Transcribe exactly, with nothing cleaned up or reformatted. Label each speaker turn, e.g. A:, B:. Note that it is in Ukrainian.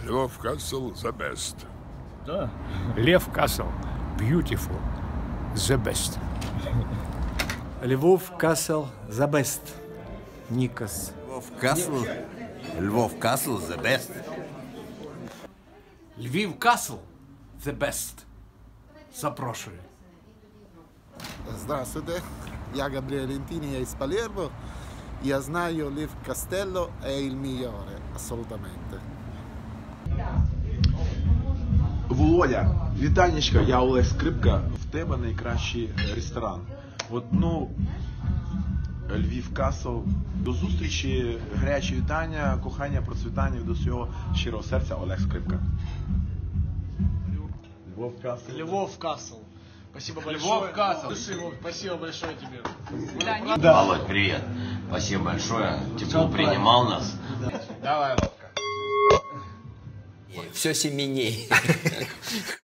A: Lviv Castle the best.
B: Да.
C: Lviv Castle, beautiful, the best.
D: Lviv Castle the best. Nikos.
E: Lviv Castle, Lviv Castle the best.
F: Lviv Castle the best. Запрошую.
G: Здравствуйте, я Gabriele Lentini из Palermo. Я знаю, Lviv Castello è il migliore, assolutamente.
B: Володя, вітанечка, я Олег Скрипка. В тебе найкращий ресторан. От, ну, Lviv Castle. До зустрічі, гарячі вітання, кохання, процвітання, до всього щирого серця, Олег Скрипка. Lviv Castle.
H: Lviv Castle. Спасибо большое.
F: Lviv Castle.
H: Спасибо большое тебе.
I: Да. Володь, привет. Спасибо большое. Тепло принимал нас.
F: Давай, Лодка.
E: Все семенней.